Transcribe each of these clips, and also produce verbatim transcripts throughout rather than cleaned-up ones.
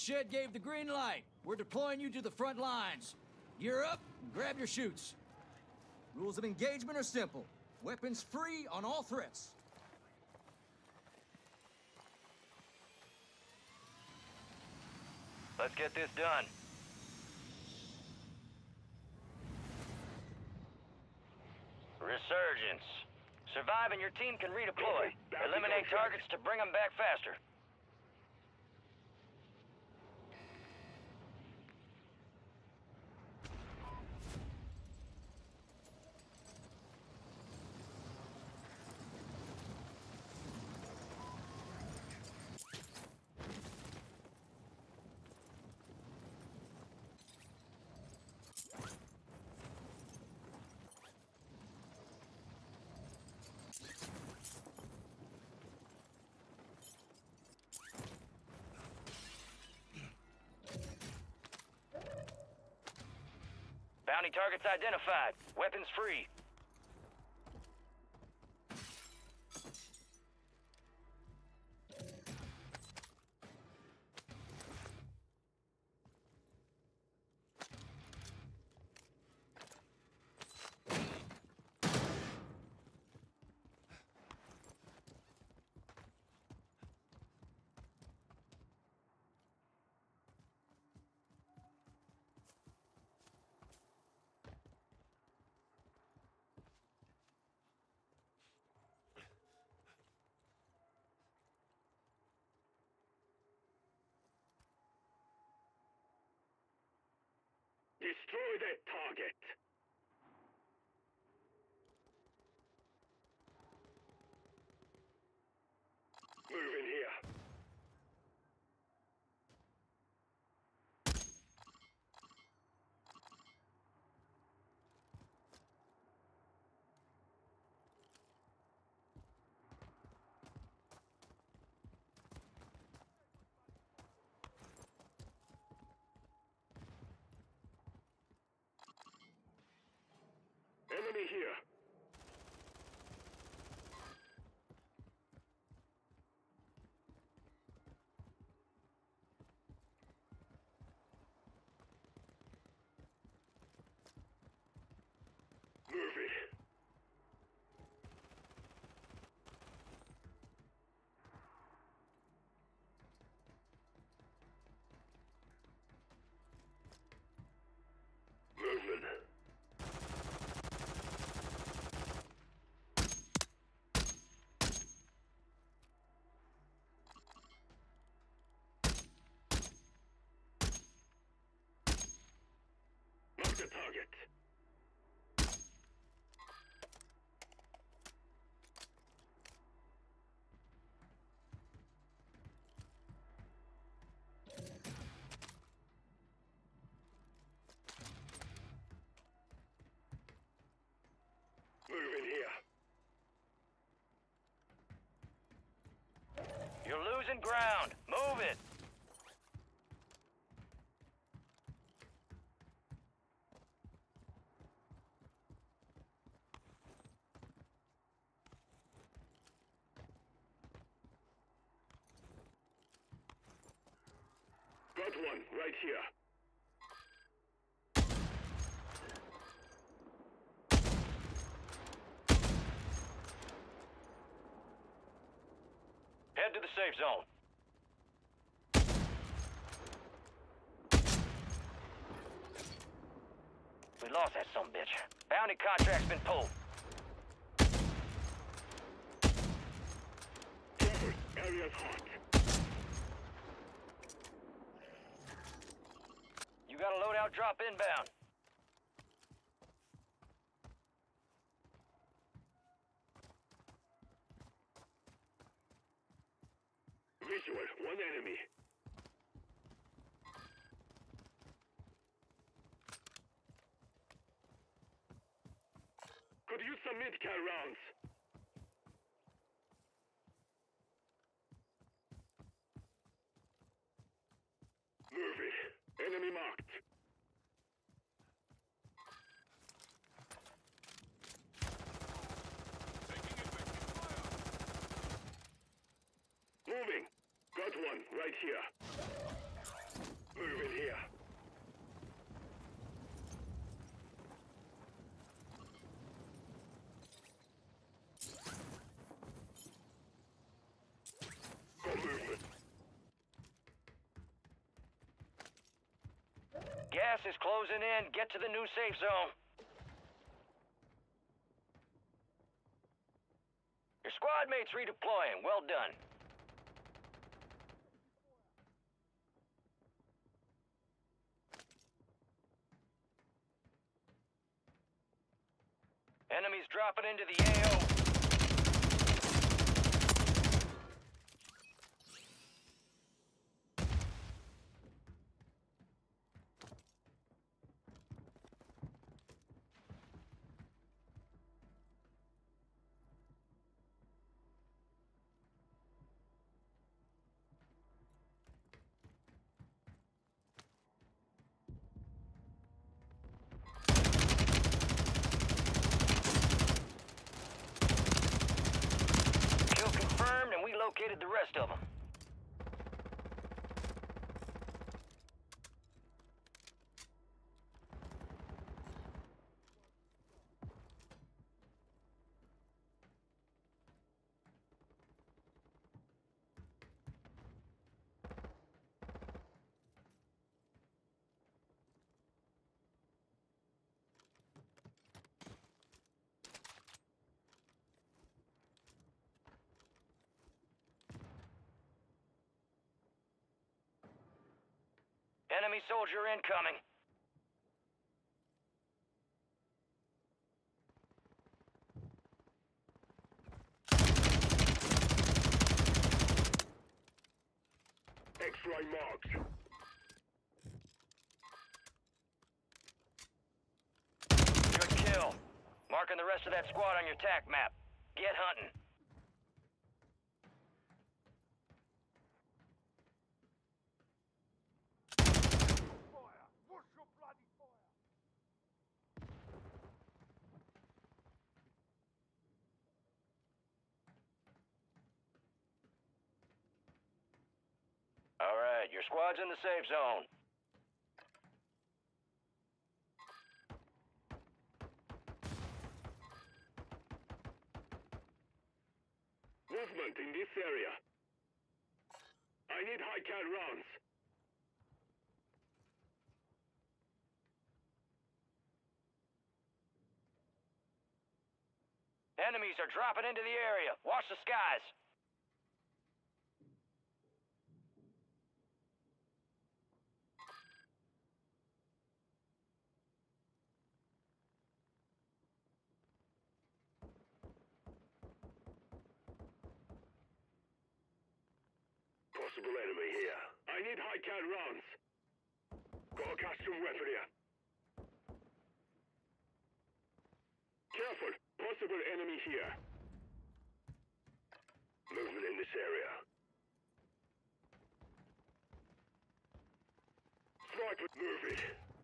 Shed gave the green light. We're deploying you to the front lines. Gear up and grab your chutes. Rules of engagement are simple. Weapons free on all threats. Let's get this done. Resurgence. Survive and your team can redeploy. Eliminate targets to bring them back faster. Bounty targets identified. Weapons free. Destroy that target. Move in here. Enemy here. Move it. Movement. Mark the target. Move in here. You're losing ground. Move it. Got one right here. Head to the safe zone. We lost that sumbitch. Bounty contract's been pulled. Cover. Area's hot. You got a loadout drop inbound. Visual. One enemy. Could use some mid-car rounds. Move it. Enemy marked. Moving. Got one right here. Gas is closing in. Get to the new safe zone. Your squad mates redeploying. Well done. Enemies dropping into the A O. Located the rest of them. Enemy soldier incoming. X-ray marked. Good kill. Marking the rest of that squad on your tac map. Get hunting. All right, your squad's in the safe zone. Movement in this area. I need high-cal rounds. Enemies are dropping into the area. Watch the skies. Possible enemy here. I need high-cal rounds. Got a custom weapon here. Careful. Possible enemy here. Movement in this area. Sniper, move it.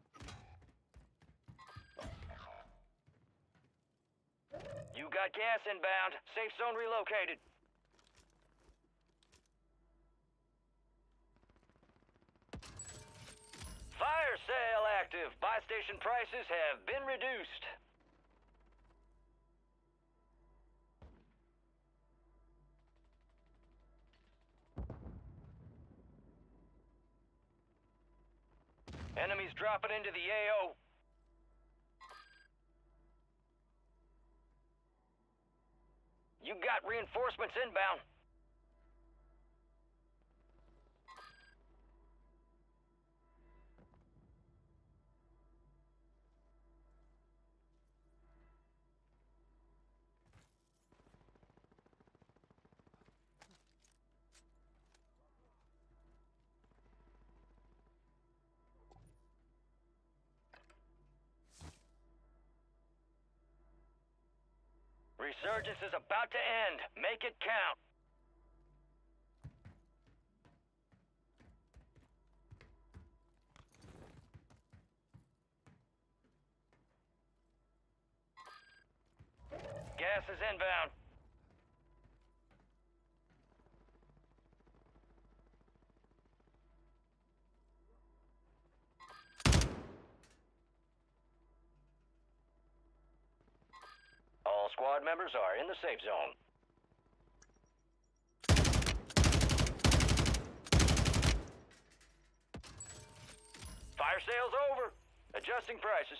You got gas inbound. Safe zone relocated. Fire sale active. Buy station prices have been reduced. Enemies dropping into the A O. You got reinforcements inbound. Resurgence is about to end. Make it count. Gas is inbound. All squad members are in the safe zone. Fire sale's over. Adjusting prices.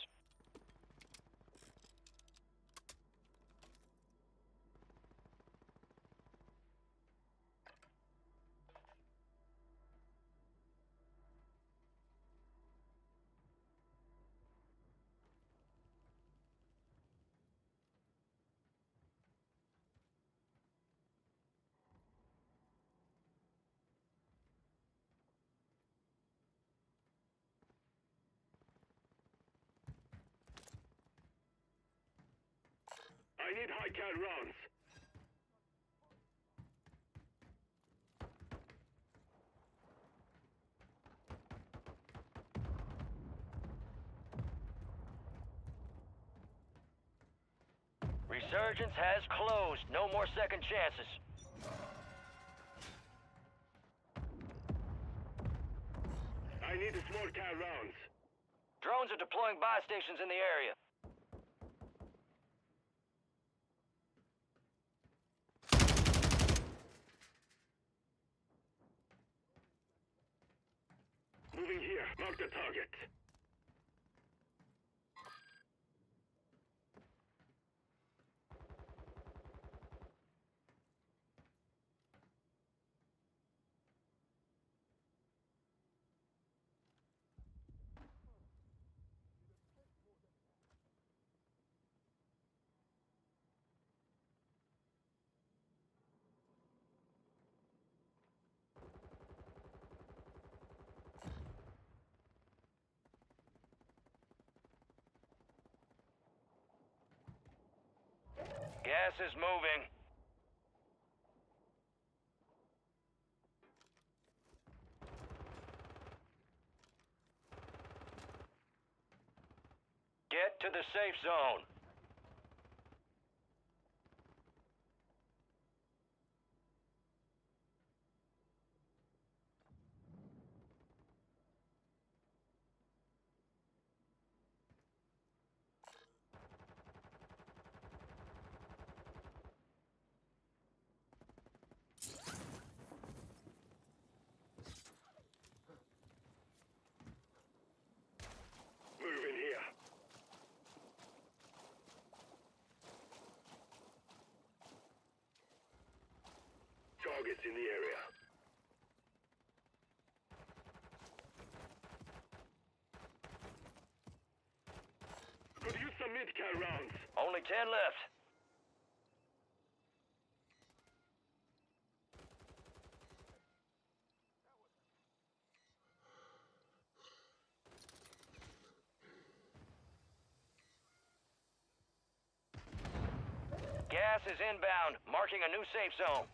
I need high cal rounds. Resurgence has closed. No more second chances. I need the small cal rounds. Drones are deploying buy stations in the area. Moving here. Mark the target. Gas is moving. Get to the safe zone. Moving here. Targets in the area. Could use some mid-cal rounds. Only ten left. Gas is inbound, marking a new safe zone.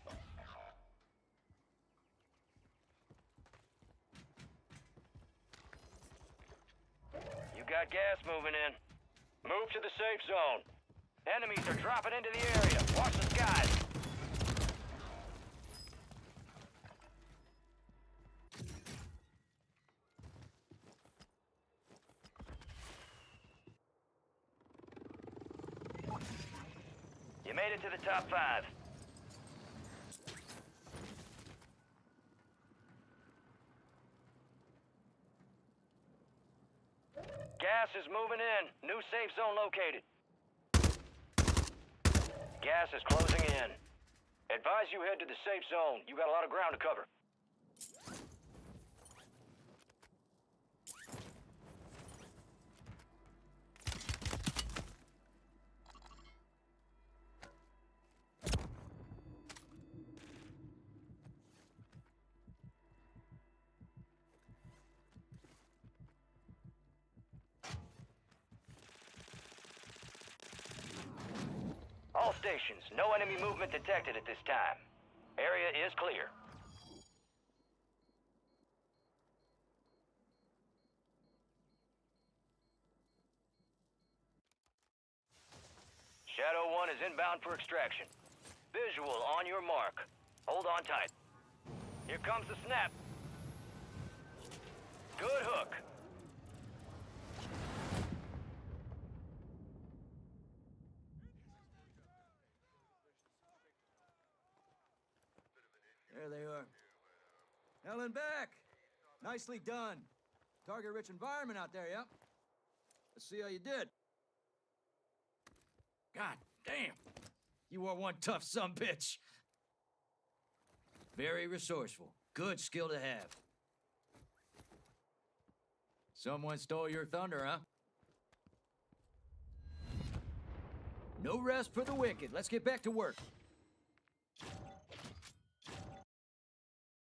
You got gas moving in. Move to the safe zone. Enemies are dropping into the area. Watch the skies. You made it to the top five. Gas is moving in. New safe zone located. Gas is closing in. Advise you head to the safe zone. You got a lot of ground to cover. All stations, no enemy movement detected at this time. Area is clear. Shadow one is inbound for extraction. Visual on your mark. Hold on tight. Here comes the snap. Good hook. There they are. Hell and back! Nicely done. Target-rich environment out there, yeah? Let's see how you did. God damn! You are one tough sumbitch. Very resourceful. Good skill to have. Someone stole your thunder, huh? No rest for the wicked. Let's get back to work.